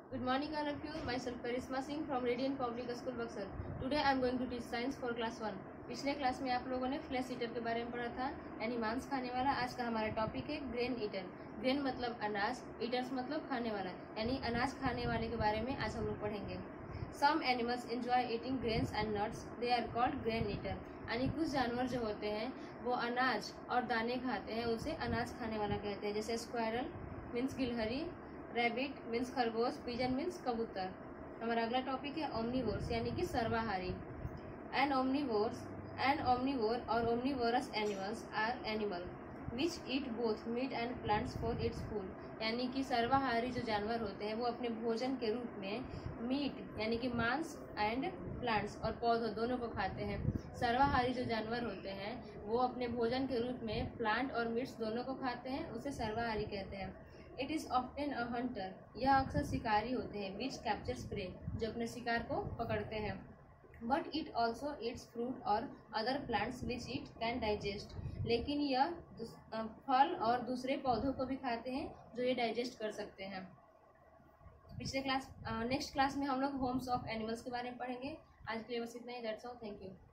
Good morning all of you. Myself Karisma Singh from Radiant Public School Buxar. Today I am going to teach science for class 1. पिछले class में आप लोगों ने flesh eater के बारे में पढ़ा था, यानी मांस खाने वाला। आज का हमारा टॉपिक है ग्रेन ईटर। ग्रेन मतलब अनाज, ईटर्स मतलब खाने वाला, यानी अनाज खाने वाले के बारे में आज हम लोग पढ़ेंगे। Some animals enjoy eating grains and nuts, they are called grain eater. यानी कुछ जानवर जो होते हैं वो अनाज और दाने खाते हैं, उसे अनाज खाने वाला कहते हैं। जैसे स्क्वायरल मीन्स गिलहरी, रैबिट मीन्स खरगोश, पिजन मीन्स कबूतर। हमारा अगला टॉपिक है ओमनीवोर्स यानी कि सर्वाहारी। एन ओमनीवोर और omnivorous animals are animal which eat both meat and plants for its food. यानी कि सर्वाहारी जो जानवर होते हैं वो अपने भोजन के रूप में मीट यानी कि मांस एंड प्लांट्स और पौधों दोनों को खाते हैं। सर्वाहारी जो जानवर होते हैं वो अपने भोजन के रूप में प्लांट और मीट्स दोनों को खाते हैं, उसे सर्वाहारी कहते हैं। It is often a hunter, यह अक्सर शिकारी होते हैं। विच कैप्चर्स प्रे, जो अपने शिकार को पकड़ते हैं। But it also eats fruit और other plants which it can digest, लेकिन यह फल और दूसरे पौधों को भी खाते हैं जो ये डाइजेस्ट कर सकते हैं। नेक्स्ट क्लास में हम लोग होम्स ऑफ एनिमल्स के बारे में पढ़ेंगे। आज के लिए बस इतना ही। That's all, thank you.